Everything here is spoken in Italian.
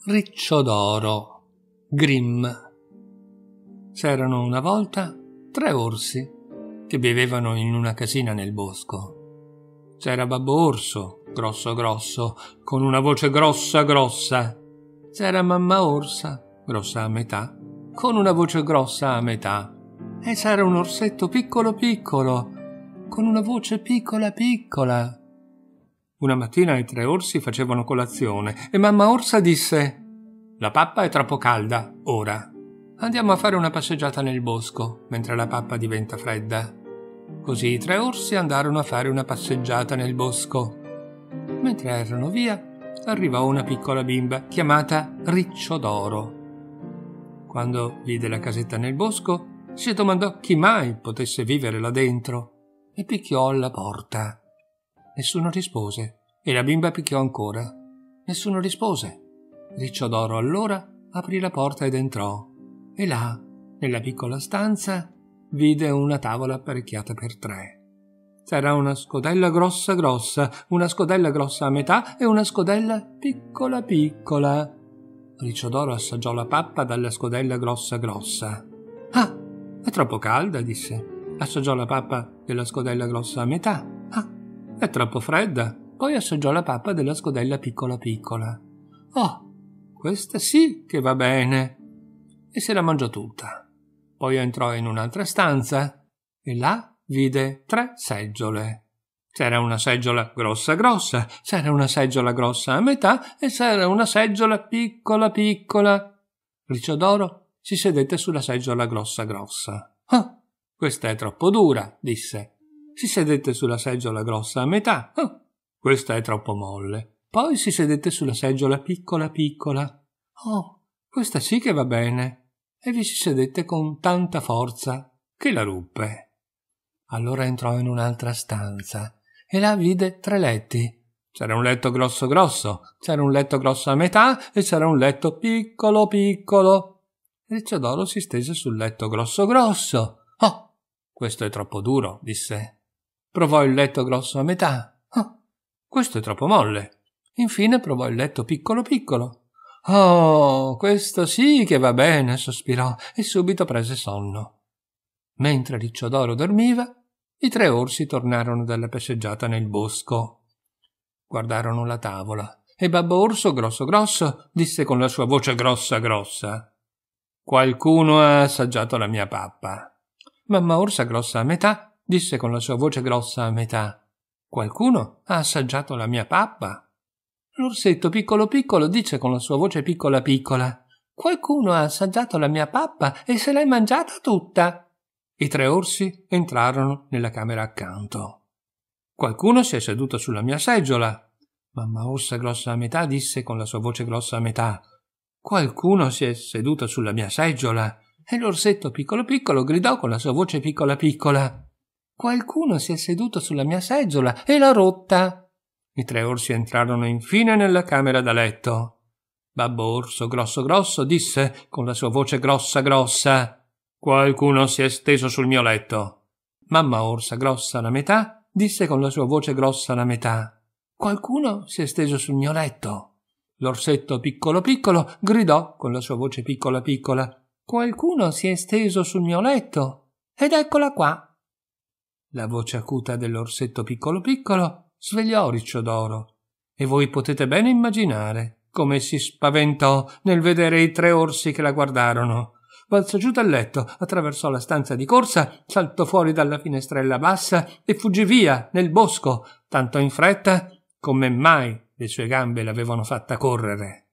Riccio d'oro. Grimm. C'erano una volta 3 orsi che vivevano in una casina nel bosco. C'era Babbo Orso, grosso grosso, con una voce grossa grossa. C'era Mamma Orsa, grossa a metà, con una voce grossa a metà. E c'era un orsetto piccolo piccolo, con una voce piccola piccola. Una mattina i 3 orsi facevano colazione e Mamma Orsa disse: «La pappa è troppo calda, ora. Andiamo a fare una passeggiata nel bosco, mentre la pappa diventa fredda». Così i 3 orsi andarono a fare una passeggiata nel bosco. Mentre erano via, arrivò una piccola bimba chiamata Riccio d'oro. Quando vide la casetta nel bosco, si domandò chi mai potesse vivere là dentro e picchiò alla porta. Nessuno rispose e la bimba picchiò ancora. Nessuno rispose. Riccio d'oro allora aprì la porta ed entrò e là, nella piccola stanza, vide una tavola apparecchiata per 3. C'era una scodella grossa grossa, una scodella grossa a metà e una scodella piccola piccola. Riccio d'oro assaggiò la pappa dalla scodella grossa grossa. «Ah, è troppo calda», disse. Assaggiò la pappa della scodella grossa a metà. «Ah, è troppo fredda». Poi assaggiò la pappa della scodella piccola piccola. «Oh, questa sì che va bene!» E se la mangiò tutta. Poi entrò in un'altra stanza e là vide 3 seggiole. C'era una seggiola grossa grossa, c'era una seggiola grossa a metà e c'era una seggiola piccola piccola. Riccio d'oro si sedette sulla seggiola grossa grossa. «Ah, questa è troppo dura», disse. Si sedette sulla seggiola grossa a metà. «Ah, questa è troppo molle». Poi si sedette sulla seggiola piccola piccola. «Oh, questa sì che va bene». E vi si sedette con tanta forza che la ruppe. Allora entrò in un'altra stanza e là vide 3 letti. C'era un letto grosso grosso, c'era un letto grosso a metà e c'era un letto piccolo piccolo. Riccio d'oro si stese sul letto grosso grosso. «Oh, questo è troppo duro», disse. Provò il letto grosso a metà. «Oh, questo è troppo molle». Infine provò il letto piccolo piccolo. «Oh, questo sì che va bene», sospirò e subito prese sonno. Mentre Riccio d'oro dormiva, i 3 orsi tornarono dalla passeggiata nel bosco. Guardarono la tavola e Babbo Orso, grosso grosso, disse con la sua voce grossa grossa: «Qualcuno ha assaggiato la mia pappa». Mamma Orsa, grossa a metà, disse con la sua voce grossa a metà: «Qualcuno ha assaggiato la mia pappa». L'orsetto piccolo piccolo dice con la sua voce piccola piccola: «Qualcuno ha assaggiato la mia pappa e se l'è mangiata tutta». I 3 orsi entrarono nella camera accanto. «Qualcuno si è seduto sulla mia seggiola». Mamma Orsa, grossa a metà, disse con la sua voce grossa a metà: «Qualcuno si è seduto sulla mia seggiola». E l'orsetto piccolo piccolo gridò con la sua voce piccola piccola: «Qualcuno si è seduto sulla mia seggiola e l'ha rotta». I 3 orsi entrarono infine nella camera da letto. Babbo Orso, grosso grosso, disse con la sua voce grossa grossa: «Qualcuno si è steso sul mio letto». Mamma Orsa, grossa alla metà, disse con la sua voce grossa alla metà: «Qualcuno si è steso sul mio letto». L'orsetto piccolo piccolo gridò con la sua voce piccola piccola: «Qualcuno si è steso sul mio letto ed eccola qua». La voce acuta dell'orsetto piccolo piccolo svegliò Riccio d'oro e voi potete bene immaginare come si spaventò nel vedere i 3 orsi che la guardarono. Balzò giù dal letto, attraversò la stanza di corsa, saltò fuori dalla finestrella bassa e fuggì via nel bosco, tanto in fretta come mai le sue gambe l'avevano fatta correre.